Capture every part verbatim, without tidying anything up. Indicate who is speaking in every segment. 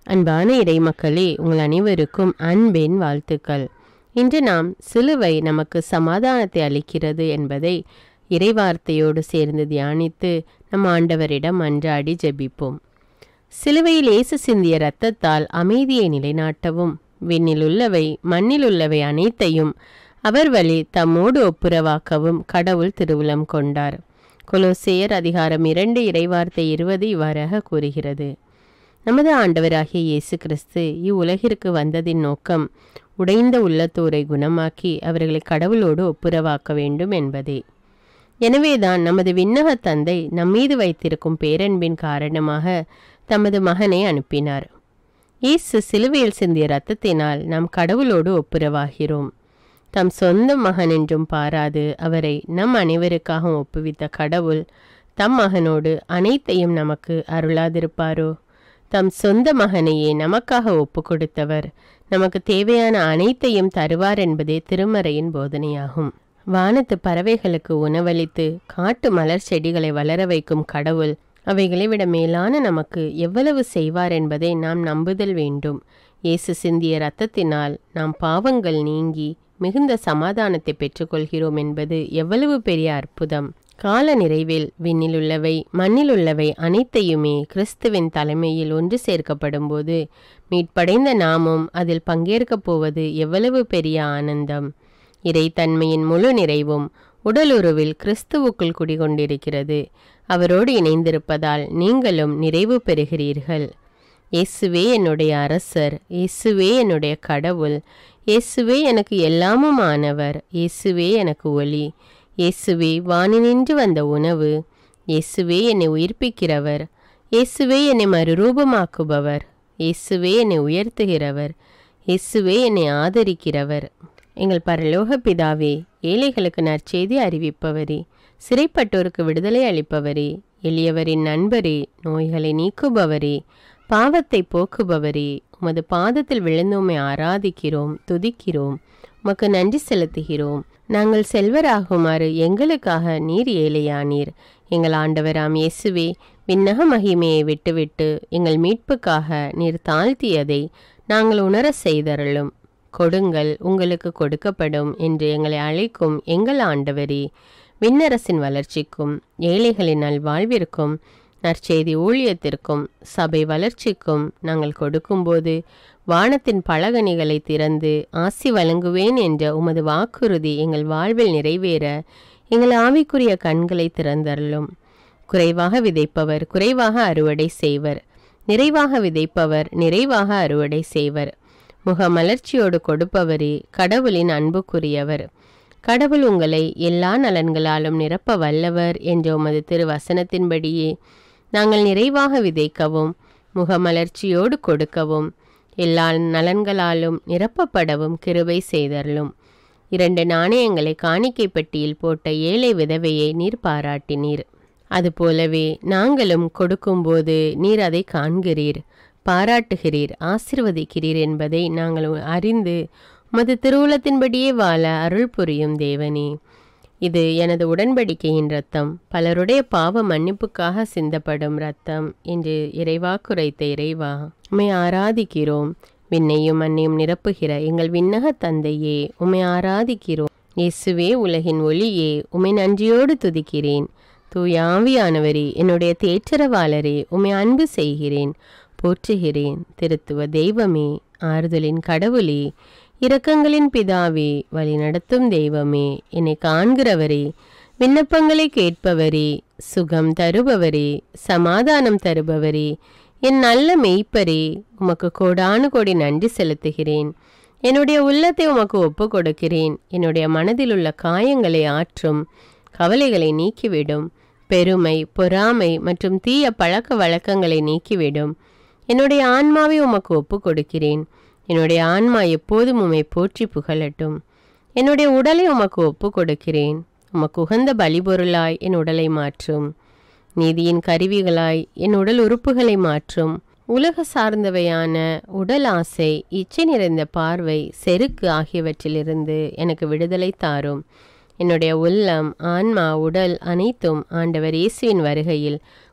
Speaker 1: அன்பான இறைமக்களே, உங்கள் அனைவருக்கும் அன்பின் வாழ்த்துக்கள். இன்று நாம் சிலுவை நமக்கு சமாதானத்தை அளிக்கிறது என்பதை இறைவார்த்தையோடு சேர்ந்து தியானித்து நம் ஆண்டவரிடம் மன்றாடி ஜெபிப்போம். சிலுவையில் இயேசு சிந்திய இரத்தத்தால் அமைதியை நிலைநாட்டவும் விண்ணிலுள்ளவை மண்ணிலுள்ளவை அனைத்தையும் அவர் வழி தம்மோடு ஒப்புரவாக்கவும் கடவுள் திருவுளம் கொண்டார். கொலோசேயர் அதிகாரம் இரண்டு இறைவார்த்தை இருபது இவ்வாறாக கூறுகிறது. நமது ஆண்டவராகிய இயேசு கிறிஸ்து இவ்வுலகிற்கு வந்ததின் நோக்கம் உடைந்த உள்ளத்தோரை குணமாக்கி அவர்களை கடவுளோடு ஒப்புரவாக்க வேண்டும் என்பதே. எனவேதான் நமது விண்ணக தந்தை நம்மீது வைத்திருக்கும் பேரன்பின் காரணமாக தமது மகனை அனுப்பினார். இயேசு சிலுவையில் சிந்திய இரத்தத்தினால் நாம் கடவுளோடு ஒப்புரவாகிறோம். தம் சொந்த மகன் என்றும் பாராது அவரை நம் அனைவருக்காக ஒப்புவித்த கடவுள் தம் மகனோடு அனைத்தையும் நமக்கு அருளாதிருப்பாரோ? தம் சொந்த மகனையே நமக்காக ஒப்பு கொடுத்தவர் நமக்கு தேவையான அனைத்தையும் தருவார் என்பதே திருமறையின் போதனையாகும். வானத்து பறவைகளுக்கு உணவளித்து காட்டு மலர் செடிகளை வளர வைக்கும் கடவுள் அவைகளை விட மேலான நமக்கு எவ்வளவு செய்வார் என்பதை நாம் நம்புதல் வேண்டும். இயேசு சிந்திய இரத்தத்தினால் நாம் பாவங்கள் நீங்கி மிகுந்த சமாதானத்தை பெற்றுக்கொள்கிறோம் என்பது எவ்வளவு பெரிய அற்புதம்! கால நிறைவில் விண்ணிலுள்ளவை மண்ணிலுள்ளவை அனைத்தையுமே கிறிஸ்துவின் தலைமையில் ஒன்று சேர்க்கப்படும் போது மீட்படைந்த நாமும் அதில் பங்கேற்கப் போவது எவ்வளவு பெரிய ஆனந்தம்! இறைத்தன்மையின் முழு நிறைவும் உடலுறவில் கிறிஸ்துவுக்குள் குடிகொண்டிருக்கிறது. அவரோடு இணைந்திருப்பதால் நீங்களும் நிறைவு பெறுகிறீர்கள். இயேசுவே என்னுடைய அரசர், இயேசுவே என்னுடைய கடவுள், இயேசுவே எனக்கு எல்லாமும் ஆனவர், இயேசுவே எனக்கு ஒளி, இயேசுவே வானினின்று வந்த உணவு, இயேசுவே என்னை உயிர்ப்பிக்கிறவர், இயேசுவே என்னை மறுரூபமாக்குபவர், இயேசுவே என்னை உயர்த்துகிறவர், இயேசுவே என்னை ஆதரிக்கிறவர். எங்கள் பரலோக பிதாவே, ஏழைகளுக்கு நற்செய்தி அறிவிப்பவரே, சிறைப்பட்டோருக்கு விடுதலை அளிப்பவரே, எளியவரின் நண்பரே, நோய்களை நீக்குபவரே, பாவத்தை போக்குபவரே, உமது பாதத்தில் விழுந்து உம்மை ஆராதிக்கிறோம், துதிக்கிறோம், உமக்கு நன்றி செலுத்துகிறோம். நாங்கள் செல்வராகுமாறு எங்களுக்காக நீர் ஏழையானீர். எங்கள் ஆண்டவராம் இயேசுவே, விண்ணக மகிமையை விட்டுவிட்டு எங்கள் மீட்புக்காக நீர் தாழ்த்தியதை நாங்கள் உணர செய்தருளும். கொடுங்கள், உங்களுக்கு கொடுக்கப்படும் என்று எங்களை அழைக்கும் எங்கள் ஆண்டவரே, விண்ணரசின் வளர்ச்சிக்கும் ஏழைகளின் நல்வாழ்விற்கும் நற்செய்தி ஊழியத்திற்கும் சபை வளர்ச்சிக்கும் நாங்கள் கொடுக்கும்போது வானத்தின் பலகணிகளை திறந்து ஆசி வழங்குவேன் என்ற உமது வாக்குறுதி எங்கள் வாழ்வில் நிறைவேற எங்கள் ஆவிக்குரிய கண்களை திறந்தருளும். குறைவாக விதைப்பவர் குறைவாக அறுவடை செய்வர், நிறைவாக விதைப்பவர் நிறைவாக அறுவடை செய்வர். முகமலர்ச்சியோடு கொடுப்பவரே கடவுளின் அன்புக்குரியவர். கடவுள் உங்களை எல்லா நலன்களாலும் நிரப்ப வல்லவர் என்ற உமது திருவசனத்தின்படியே நாங்கள் நிறைவாக விதைக்கவும் முகமலர்ச்சியோடு கொடுக்கவும் எல்லா நலன்களாலும் நிரப்பப்படவும் கிருபை செய்தருளும். இரண்டு நாணயங்களை காணிக்கை பெட்டியில் போட்ட ஏழை விதவையை நீர் பாராட்டினீர். அதுபோலவே நாங்களும் கொடுக்கும்போது நீர் அதை காண்கிறீர், பாராட்டுகிறீர், ஆசிர்வதிக்கிறீர் என்பதை நாங்கள் அறிந்து உமது திருவுளத்தின்படியே வாழ அருள் புரியும் தேவனே. இது எனது உடன்படிக்கையின் இரத்தம், பலருடைய பாவ மன்னிப்புக்காக சிந்தப்படும் இரத்தம் என்று இறைவாக்குரைத்த இறைவா, உம்மை ஆராதிக்கிறோம். விண்ணையும் மண்ணையும் நிரப்புகிற எங்கள் விண்ணக தந்தையே, உம்மை ஆராதிக்கிறோம். இயேசுவே உலகின் ஒளியே, உம்மை நன்றியோடு துதிக்கிறேன். தூய ஆவியானவரே, என்னுடைய தேற்றரவாளரே, உம்மை அன்பு செய்கிறேன், போற்றுகிறேன். திருத்துவ தெய்வமே, ஆறுதலின் கடவுளே, இரக்கங்களின் பிதாவே, வழி நடத்தும் தெய்வமே, என்னை காண்கிறவரே, விண்ணப்பங்களை கேட்பவரே, சுகம் தருபவரே, சமாதானம் தருபவரே, என் நல்ல மெய்ப்பரே, உமக்கு கோடானு கோடி நன்றி செலுத்துகிறேன். என்னுடைய உள்ளத்தை உமக்கு ஒப்பு கொடுக்கிறேன். என்னுடைய மனதில் உள்ள காயங்களை ஆற்றும், கவலைகளை நீக்கிவிடும், பெருமை பொறாமை மற்றும் தீய பழக்க வழக்கங்களை நீக்கிவிடும். என்னுடைய ஆன்மாவை உமக்கு ஒப்பு கொடுக்கிறேன். என்னுடைய ஆன்மா எப்போதும் உம்மை போற்றி புகழட்டும். என்னுடைய உடலை உமக்கு ஒப்பு கொடுக்கிறேன். உமக்கு உகந்த பலிபொருளாய் என் உடலை மாற்றும். நீதியின் கருவிகளாய் என் உடல் உறுப்புகளை மாற்றும். உலக சார்ந்தவையான உடல் ஆசை, இச்சை நிறைந்த பார்வை, செருக்கு ஆகியவற்றிலிருந்து எனக்கு விடுதலை தாரும். என்னுடைய உள்ளம், ஆன்மா, உடல் அனைத்தும் ஆண்டவர் இயேசுவின் வருகையில்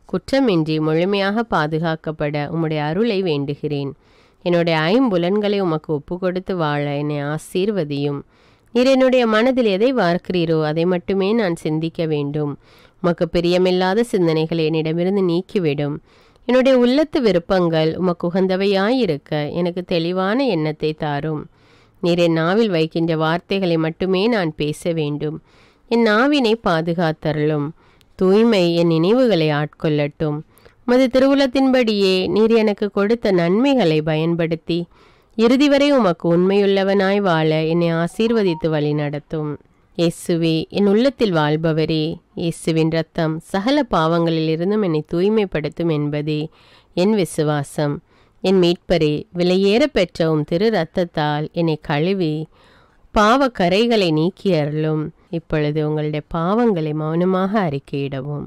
Speaker 1: குற்றமின்றி முழுமையாக பாதுகாக்கப்பட உம்முடைய அருளை வேண்டுகிறேன். என்னுடைய ஐம்புலன்களை உமக்கு ஒப்பு கொடுத்து வாழ என்னை ஆசீர்வதியும். நீர் என்னுடைய மனதில் எதை வார்க்கிறீரோ அதை மட்டுமே நான் சிந்திக்க வேண்டும். உமக்கு பிரியமில்லாத சிந்தனைகளை என்னிடமிருந்து நீக்கிவிடும். என்னுடைய உள்ளத்து விருப்பங்கள் உமக்கு உகந்தவையாயிருக்க எனக்கு தெளிவான எண்ணத்தை தாரும். நீர் என் நாவில் வைக்கின்ற வார்த்தைகளை மட்டுமே நான் பேச வேண்டும். என் நாவினை பாதுகாத்தருளும். தூய்மை என் நினைவுகளை ஆட்கொள்ளட்டும். உமது திருவுளத்தின்படியே நீர் எனக்கு கொடுத்த நன்மைகளை பயன்படுத்தி இறுதி வரை உமக்கு உண்மையுள்ளவனாய் வாழ என்னை ஆசீர்வதித்து வழி நடத்தும். இயேசுவே, என் உள்ளத்தில் வாழ்பவரே, இயேசுவின் இரத்தம் சகல பாவங்களிலிருந்தும் என்னை தூய்மைப்படுத்தும் என்பதே என் விசுவாசம். என் மீட்பரே, விலையேற பெற்ற உம் திரு இரத்தத்தால் என்னை கழுவி பாவ கரைகளை நீக்கி அருளும். இப்பொழுது உங்களுடைய பாவங்களை மௌனமாக அறிக்கையிடவும்.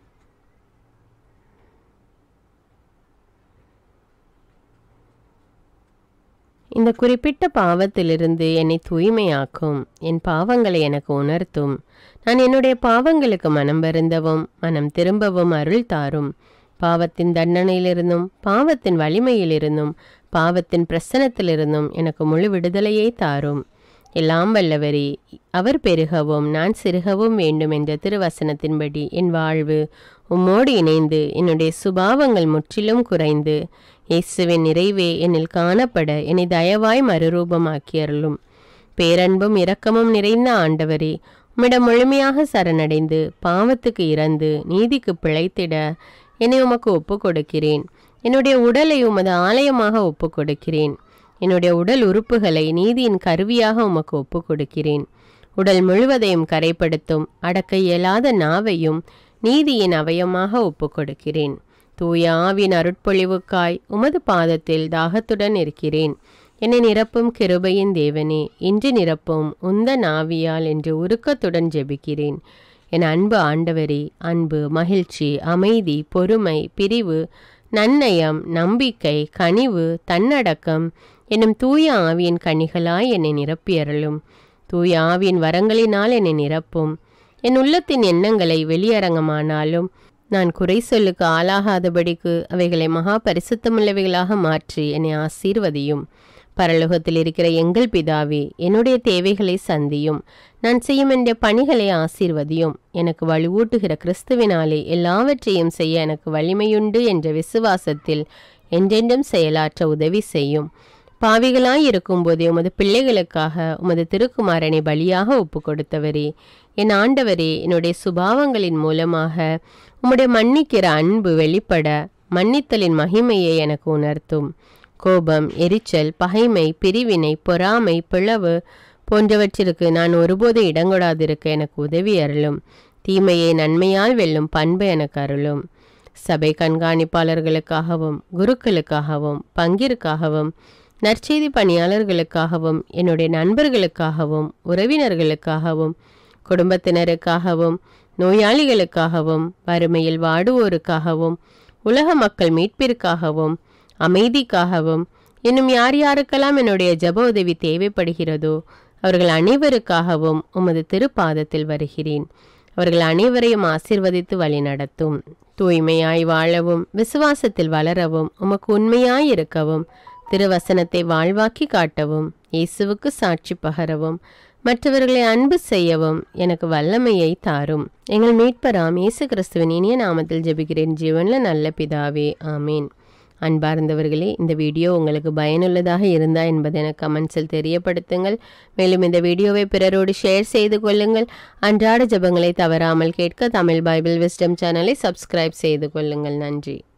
Speaker 1: இந்த குறிப்பிட்ட பாவத்திலிருந்து என்னை தூய்மையாக்கும். என் பாவங்களை எனக்கு உணர்த்தும். நான் என்னுடைய பாவங்களுக்கு மனம் வருந்தவும் மனம் திரும்பவும் அருள் தாரும். பாவத்தின் தண்டனையிலிருந்தும் பாவத்தின் வலிமையிலிருந்தும் பாவத்தின் பிரசனத்திலிருந்தும் எனக்கு முழு விடுதலையை தாரும். எல்லாம் வல்லவரே, அவர் பெருகவும் நான் சிறுகவும் வேண்டும் என்ற திருவசனத்தின்படி என் வாழ்வு உம்மோடு இணைந்து என்னுடைய சுபாவங்கள் முற்றிலும் குறைந்து இயேசுவின் நிறைவே என்னில் காணப்பட என்னை தயவாய் மறுரூபமாக்கி அருளும். பேரன்பும் இரக்கமும் நிறைந்த ஆண்டவரே, உம்மிடம் முழுமையாக சரணடைந்து பாவத்துக்கு இறந்து நீதிக்கு பிழைத்திட என்னை உமக்கு ஒப்பு கொடுக்கிறேன். என்னுடைய உடலை உமது ஆலயமாக ஒப்பு கொடுக்கிறேன். என்னுடைய உடல் உறுப்புகளை நீதியின் கருவியாக உமக்கு ஒப்பு கொடுக்கிறேன். உடல் முழுவதையும் கரைப்படுத்தும் அடக்க இயலாத நாவையும் நீதியின் அவயமாக ஒப்பு கொடுக்கிறேன். தூய ஆவின் அருட்பொழிவுக்காய் உமது பாதத்தில் தாகத்துடன் இருக்கிறேன். என்னை நிரப்பும் கிருபையின் தேவனே, இன்று நிரப்பும் உந்த நாவியால் என்று உருக்கத்துடன் ஜெபிக்கிறேன். என் அன்பு ஆண்டவரே, அன்பு, மகிழ்ச்சி, அமைதி, பொறுமை, பிரிவு, நன்னயம், நம்பிக்கை, கனிவு, தன்னடக்கம் என்னும் தூய ஆவியின் கனிகளாய் என்னை நிரப்பியருளும். தூய ஆவியின் வரங்களினால் என்னை நிரப்பும். என் உள்ளத்தின் எண்ணங்களை வெளியரங்கமானாலும் நான் குறை சொல்லுக்கு ஆளாகாதபடிக்கு அவைகளை மகா பரிசுத்தமுள்ளவைகளாக மாற்றி என்னை ஆசீர்வதியும். பரலோகத்தில் இருக்கிற எங்கள் பிதாவே, என்னுடைய தேவைகளை சந்தியும். நான் செய்யும் என்ற பணிகளை ஆசீர்வதியும். எனக்கு வலுவூட்டுகிற கிறிஸ்துவினாலே எல்லாவற்றையும் செய்ய எனக்கு வலிமையுண்டு என்ற விசுவாசத்தில் என்றென்றும் செயலாற்ற உதவி செய்யும். பாவிகளாய் இருக்கும்போதே உமது பிள்ளைகளுக்காக உமது திருக்குமாரனை பலியாக ஒப்பு கொடுத்தவரே, என் ஆண்டவரே, என்னுடைய சுபாவங்களின் மூலமாக உம்முடைய மன்னிக்கிற அன்பு வெளிப்பட மன்னித்தலின் மகிமையை எனக்கு உணர்த்தும். கோபம், எரிச்சல், பகைமை, பிரிவினை, பொறாமை, பிளவு போன்றவற்றிற்கு நான் ஒருபோது இடங்கொடாதிருக்க எனக்கு உதவி அருளும். தீமையை நன்மையால் வெல்லும் பண்பு எனக்கு அருளும். சபை கண்காணிப்பாளர்களுக்காகவும் குருக்களுக்காகவும் பங்கிற்காகவும் நற்செய்தி பணியாளர்களுக்காகவும் என்னுடைய நண்பர்களுக்காகவும் உறவினர்களுக்காகவும் குடும்பத்தினருக்காகவும் நோயாளிகளுக்காகவும் வறுமையில் வாடுவோருக்காகவும் உலக மக்கள் மீட்பிற்காகவும் அமைதிக்காகவும் இன்னும் யார் யாருக்கெல்லாம் என்னுடைய ஜப உதவி தேவைப்படுகிறதோ அவர்கள் அனைவருக்காகவும் உமது திருப்பாதத்தில் வருகிறேன். அவர்கள் அனைவரையும் ஆசீர்வதித்து வழி நடத்தும். தூய்மையாய் வாழவும் விசுவாசத்தில் வளரவும் உமக்கு உண்மையாய் இருக்கவும் திருவசனத்தை வாழ்வாக்கி காட்டவும் இயேசுவுக்கு சாட்சி பகரவும் மற்றவர்களை அன்பு செய்யவும் எனக்கு வல்லமையை தாரும். எங்கள் மீட்பராம் இயேசு கிறிஸ்துவின் இனிய நாமத்தில் ஜெபிக்கிறேன் ஜீவன்ல நல்ல பிதாவே, ஆமீன். அன்பார்ந்தவர்களே, இந்த வீடியோ உங்களுக்கு பயனுள்ளதாக இருந்தா என்பதை எனக்கு கமெண்ட்ஸில் தெரியப்படுத்துங்கள். மேலும் இந்த வீடியோவை பிறரோடு ஷேர் செய்து கொள்ளுங்கள். அன்றாட ஜெபங்களை தவறாமல் கேட்க தமிழ் பைபிள் விஸ்டம் சேனலை சப்ஸ்கிரைப் செய்து கொள்ளுங்கள். நன்றி.